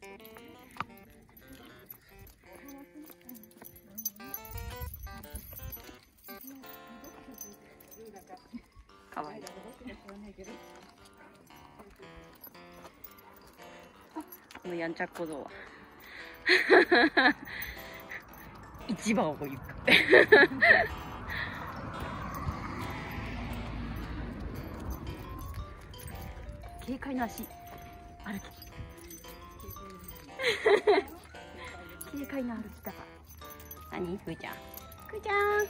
かわいい。このやんちゃっ小僧は市場を行く軽快な足歩き軽快な歩き方。何ふーちゃん、ふーちゃん。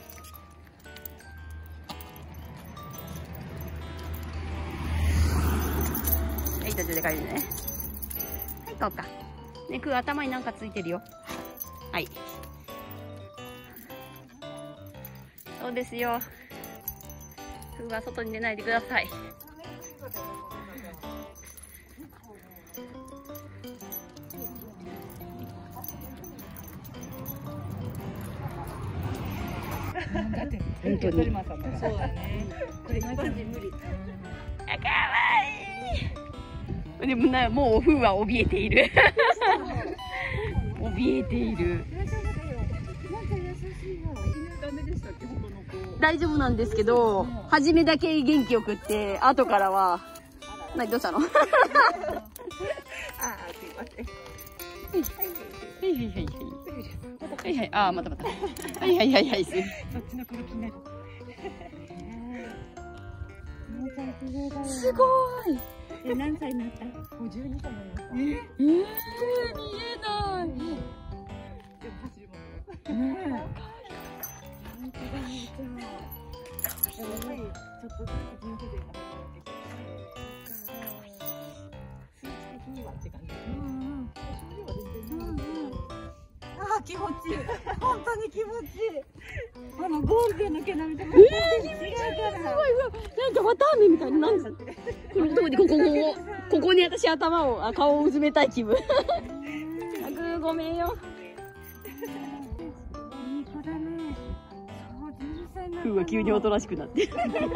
はい、途中で帰るね。はい、行こうか。ね、くー頭になんかついてるよ。はい。そうですよ。ふーは外に出ないでください。本当に。そうだね。これ一般人無理。あ、かわいい。でもな、もうふーは怯えている。怯えている。大丈夫なんですけど、初めだけ元気よくって、後からは。な、どうしたの？あ、すいません。はいはいはいはい。はいはい、あ、またまた。はいはいはいはい。そっちの子が気になる。すごい。何歳になった？ 52 歳になりました。見えない。でも走ります。やっぱりちょっとずつ人生で働いてきて、数値的にはって感じ。あ、気持ちいい。本当に気持ちいい。ゴールデンの毛並みとか。すごい。なんか綿あめみたいな。なんだって。ここに私頭を、顔をうずめたい気分。ごめんよ。いい子だね。ふうは急におとなしくなって。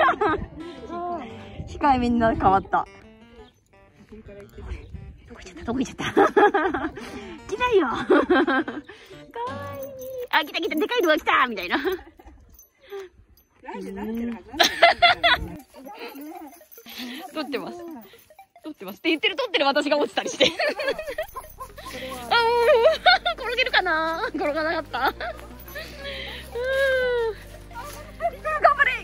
控えめに変わった。どこ行っちゃった。来ないよ。かわいい。あ、来た来た、でかいのが来たみたいな。撮ってます。撮ってます。って言ってる撮ってる私が落ちたりして。あ、転げるかな？転がなかった。頑張れ。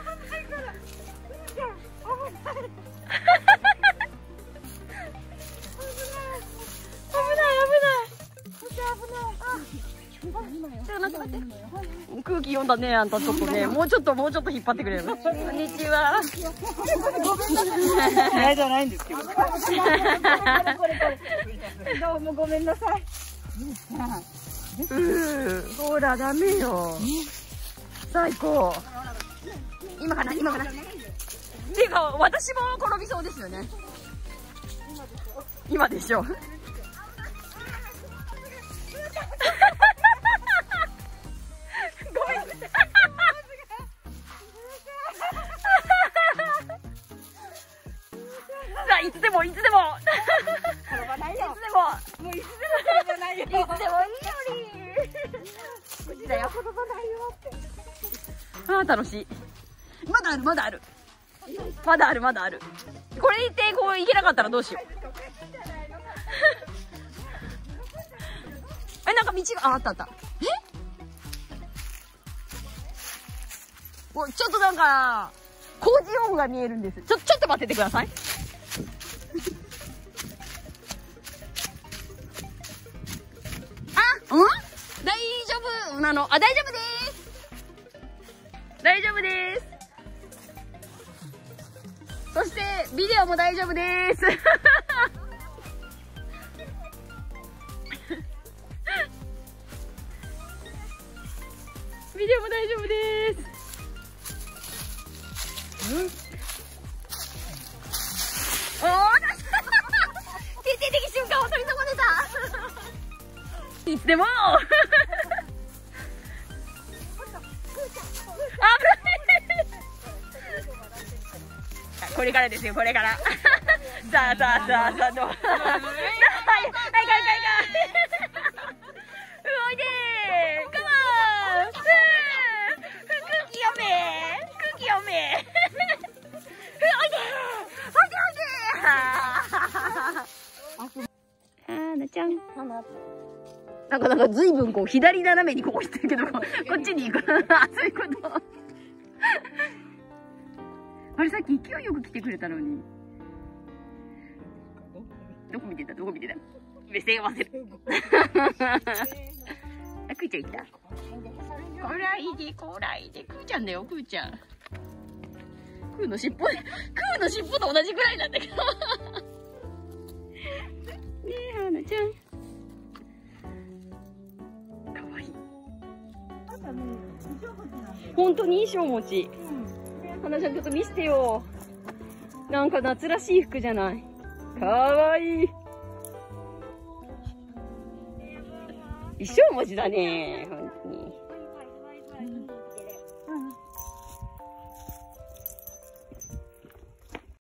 空気読んだね、あんたちょっとね、もうちょっと引っ張ってくれる。こんにちは。嫌いじゃないんですけど。どうもごめんなさい。ほら、ダメよ。最高。今かな。っていうか、私も転びそうですよね。今でしょ。いつでも。転ばないよ。もういつでも転ばないよ。いつでもいいより。無事だよ。転ばないよって。ああ、楽しい。まだある。これ言ってこういけなかったらどうしよう。なんか道があった。ちょっとなんか工事用具が見えるんです。ちょっと待っててください。大丈夫なの？大丈夫です。そしてビデオも大丈夫です。ビデオも大丈夫です。決定的瞬間を取り損ねた。いつでも。これからですよ、これから。さあ、どう。はい、 はなちゃん。なんかずいぶんこう、左斜めにこうしてるけど、こっちに行く。そういうこと。あれさっき勢いよく来てくれたのに。どこ見てた目線合わせる。あ、くーちゃん行った。こらいで、くーちゃんだよ、くーちゃん。くーの尻尾と同じぐらいなんだけど。ねえ、はなちゃん。かわいい。本当に衣装持ち。はなちゃんちょっと見せてよ。なんか夏らしい服じゃない。かわいい。衣装持ちだね。